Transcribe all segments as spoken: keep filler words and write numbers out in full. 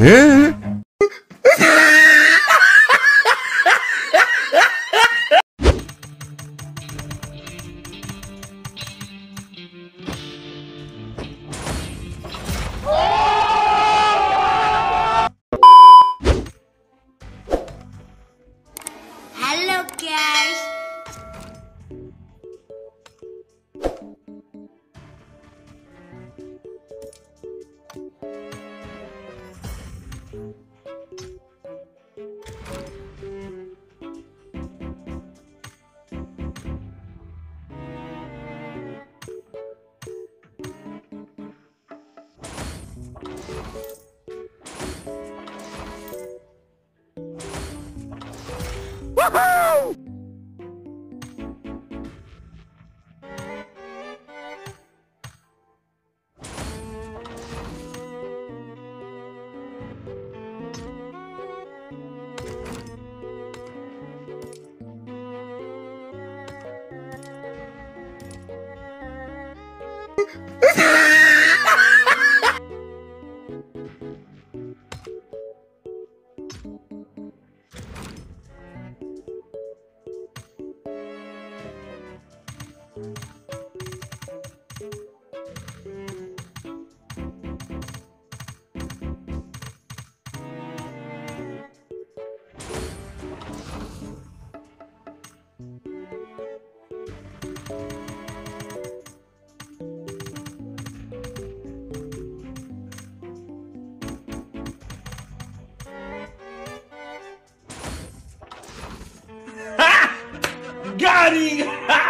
Eh? Halo guys. Woohoo! Got him!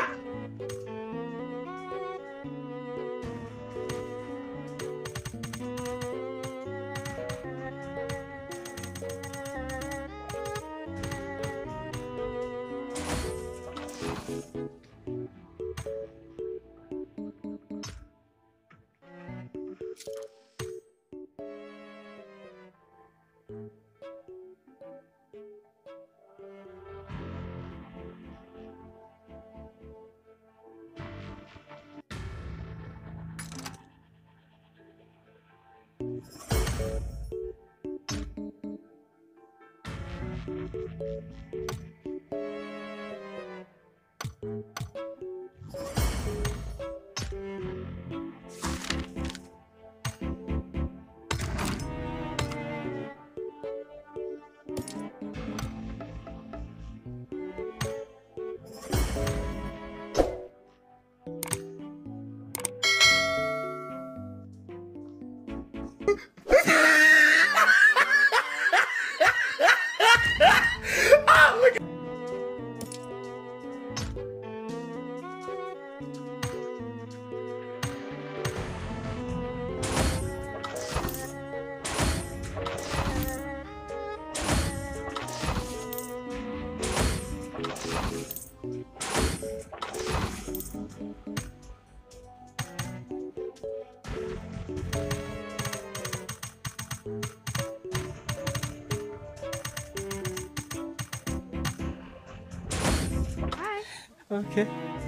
Okay.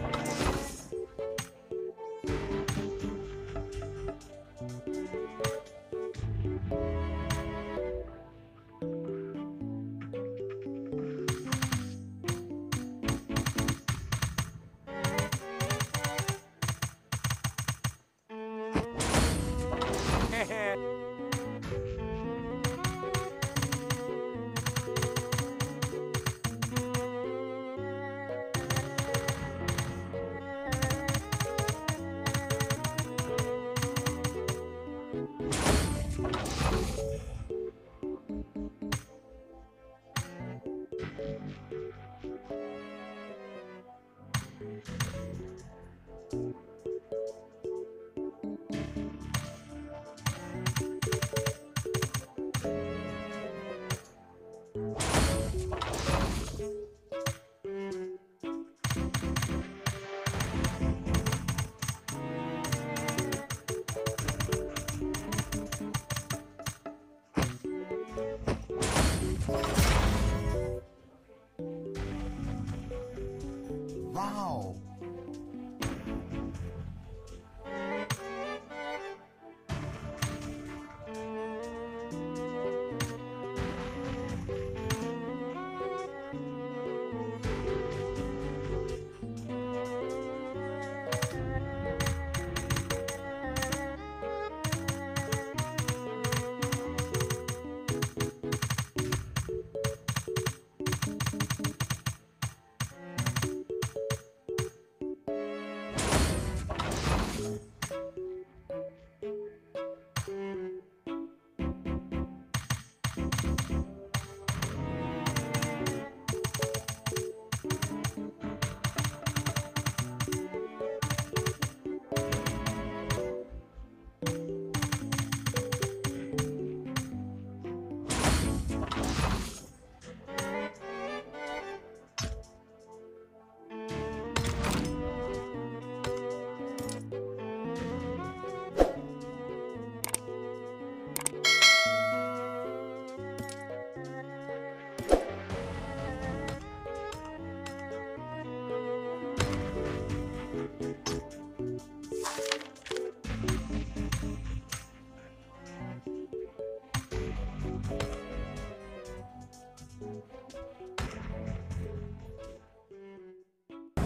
Wow.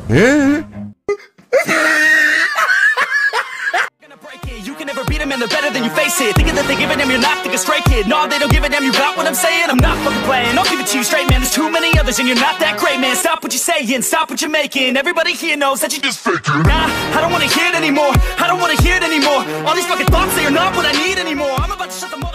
You can never beat them and they're better than you face it. Thinking that they give a damn, you're not think a straight kid. No, they don't give a damn, you got what I'm saying? I'm not fucking playing, I'll give it to you straight, man. There's too many others and you're not that great, man. Stop what you're saying, stop what you're making. Everybody here knows that you just faking. Nah, I don't wanna hear it anymore, I don't wanna hear it anymore. All these fucking thoughts, they are not what I need anymore. I'm about to shut them up.